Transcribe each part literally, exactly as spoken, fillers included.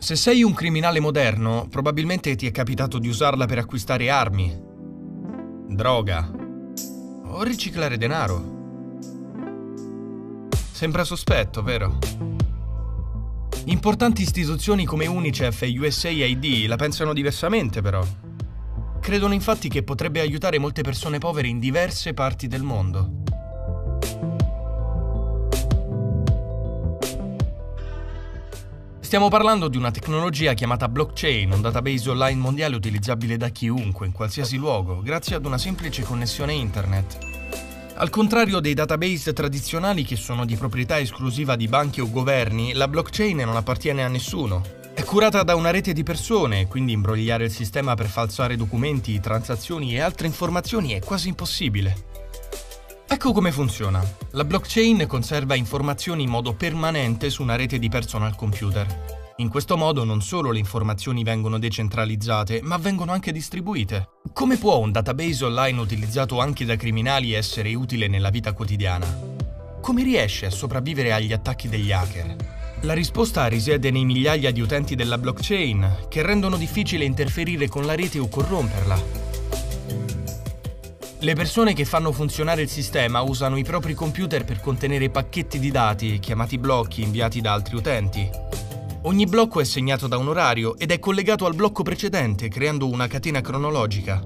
Se sei un criminale moderno, probabilmente ti è capitato di usarla per acquistare armi, droga o riciclare denaro. Sembra sospetto, vero? Importanti istituzioni come UNICEF e U S A I D la pensano diversamente, però. Credono infatti che potrebbe aiutare molte persone povere in diverse parti del mondo. Stiamo parlando di una tecnologia chiamata blockchain, un database online mondiale utilizzabile da chiunque, in qualsiasi luogo, grazie ad una semplice connessione internet. Al contrario dei database tradizionali che sono di proprietà esclusiva di banche o governi, la blockchain non appartiene a nessuno. È curata da una rete di persone, quindi imbrogliare il sistema per falsare documenti, transazioni e altre informazioni è quasi impossibile. Ecco come funziona. La blockchain conserva informazioni in modo permanente su una rete di personal computer. In questo modo non solo le informazioni vengono decentralizzate, ma vengono anche distribuite. Come può un database online utilizzato anche da criminali essere utile nella vita quotidiana? Come riesce a sopravvivere agli attacchi degli hacker? La risposta risiede nei migliaia di utenti della blockchain, che rendono difficile interferire con la rete o corromperla. Le persone che fanno funzionare il sistema usano i propri computer per contenere pacchetti di dati, chiamati blocchi, inviati da altri utenti. Ogni blocco è segnato da un orario ed è collegato al blocco precedente, creando una catena cronologica.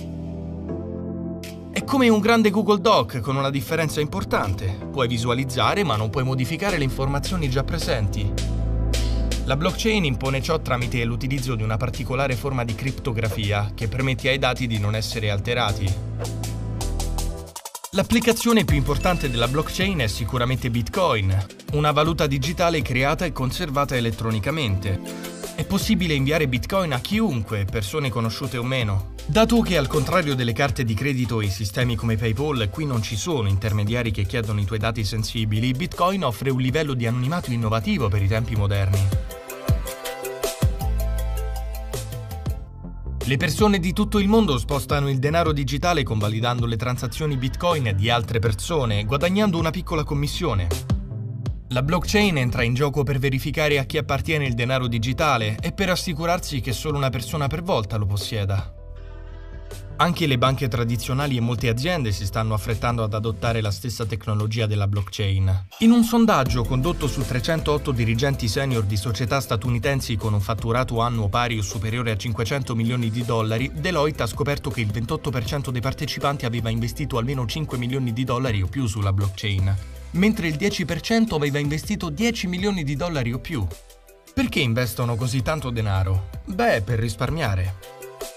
È come un grande Google Doc, con una differenza importante. Puoi visualizzare, ma non puoi modificare le informazioni già presenti. La blockchain impone ciò tramite l'utilizzo di una particolare forma di criptografia, che permette ai dati di non essere alterati. L'applicazione più importante della blockchain è sicuramente Bitcoin, una valuta digitale creata e conservata elettronicamente. È possibile inviare Bitcoin a chiunque, persone conosciute o meno. Dato che al contrario delle carte di credito e sistemi come PayPal, qui non ci sono intermediari che chiedono i tuoi dati sensibili, Bitcoin offre un livello di anonimato innovativo per i tempi moderni. Le persone di tutto il mondo spostano il denaro digitale convalidando le transazioni Bitcoin di altre persone, guadagnando una piccola commissione. La blockchain entra in gioco per verificare a chi appartiene il denaro digitale e per assicurarsi che solo una persona per volta lo possieda. Anche le banche tradizionali e molte aziende si stanno affrettando ad adottare la stessa tecnologia della blockchain. In un sondaggio condotto su trecentootto dirigenti senior di società statunitensi con un fatturato annuo pari o superiore a cinquecento milioni di dollari, Deloitte ha scoperto che il ventotto per cento dei partecipanti aveva investito almeno cinque milioni di dollari o più sulla blockchain, mentre il dieci per cento aveva investito dieci milioni di dollari o più. Perché investono così tanto denaro? Beh, per risparmiare.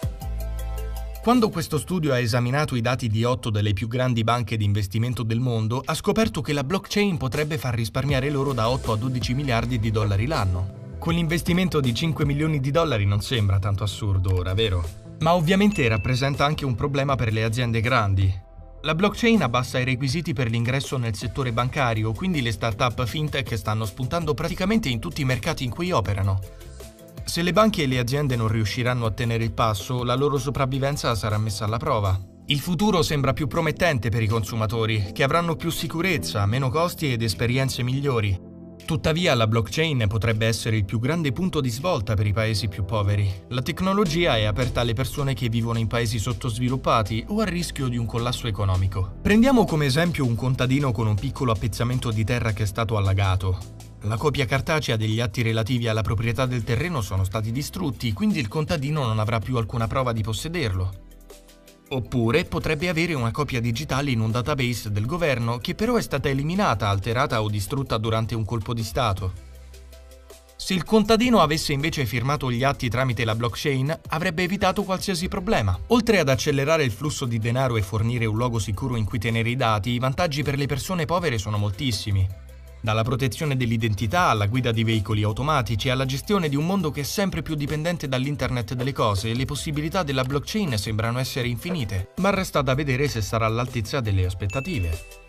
Quando questo studio ha esaminato i dati di otto delle più grandi banche di investimento del mondo, ha scoperto che la blockchain potrebbe far risparmiare loro da otto a dodici miliardi di dollari l'anno. Con l'investimento di cinque milioni di dollari non sembra tanto assurdo ora, vero? Ma ovviamente rappresenta anche un problema per le aziende grandi. La blockchain abbassa i requisiti per l'ingresso nel settore bancario, quindi le start-up fintech stanno spuntando praticamente in tutti i mercati in cui operano. Se le banche e le aziende non riusciranno a tenere il passo, la loro sopravvivenza sarà messa alla prova. Il futuro sembra più promettente per i consumatori, che avranno più sicurezza, meno costi ed esperienze migliori. Tuttavia, la blockchain potrebbe essere il più grande punto di svolta per i paesi più poveri. La tecnologia è aperta alle persone che vivono in paesi sottosviluppati o a rischio di un collasso economico. Prendiamo come esempio un contadino con un piccolo appezzamento di terra che è stato allagato. La copia cartacea degli atti relativi alla proprietà del terreno sono stati distrutti, quindi il contadino non avrà più alcuna prova di possederlo. Oppure potrebbe avere una copia digitale in un database del governo che però è stata eliminata, alterata o distrutta durante un colpo di Stato. Se il contadino avesse invece firmato gli atti tramite la blockchain, avrebbe evitato qualsiasi problema. Oltre ad accelerare il flusso di denaro e fornire un luogo sicuro in cui tenere i dati, i vantaggi per le persone povere sono moltissimi. Dalla protezione dell'identità alla guida di veicoli automatici alla gestione di un mondo che è sempre più dipendente dall'internet delle cose, le possibilità della blockchain sembrano essere infinite, ma resta da vedere se sarà all'altezza delle aspettative.